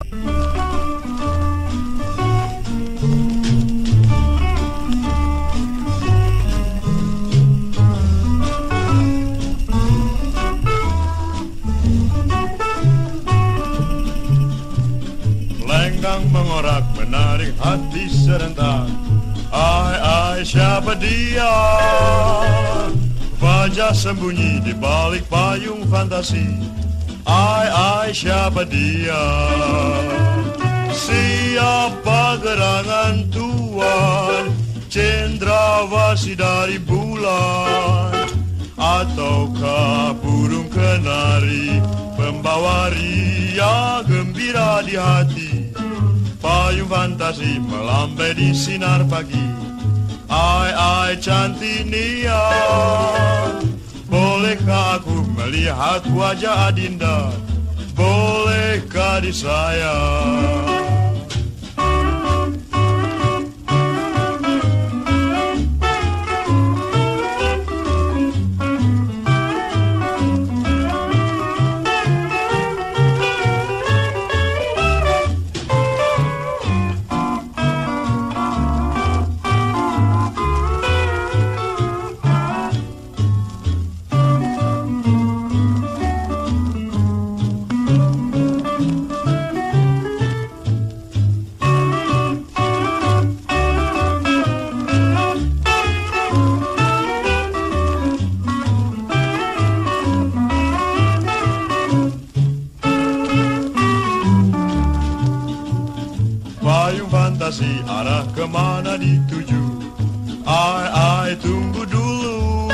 Lenggang mengorak menarik hati serentak. Ai siapa dia? Wajah sembunyi di balik payung fantasi. Ai siapa dia? Siapa gerangan Tuhan? Cendrawasih dari bulan, ataukah burung kenari pembawa ria gembira di hati? Payung fantasi melambai di sinar pagi. Ai cantik Nia, bolehkah aku melihat wajah Adinda? Bolehkah disayang? Payung fantasi arah kemana dituju? Ai tunggu dulu.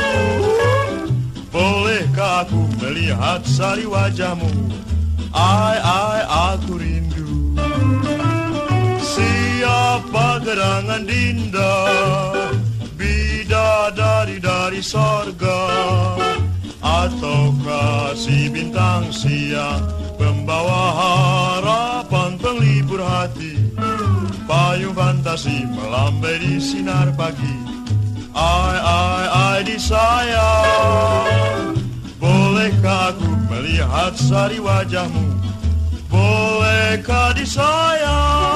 Bolehkah aku melihat sari wajahmu? Ai aku rindu. Siapa gerangan Dinda, bidadari dari sorga, ataukah si bintang siang pembawa harapan penglibur hati? Payung fantasi melambai di sinar pagi. Ai disayang. Bolehkah aku melihat sari wajahmu? Bolehkah disayang?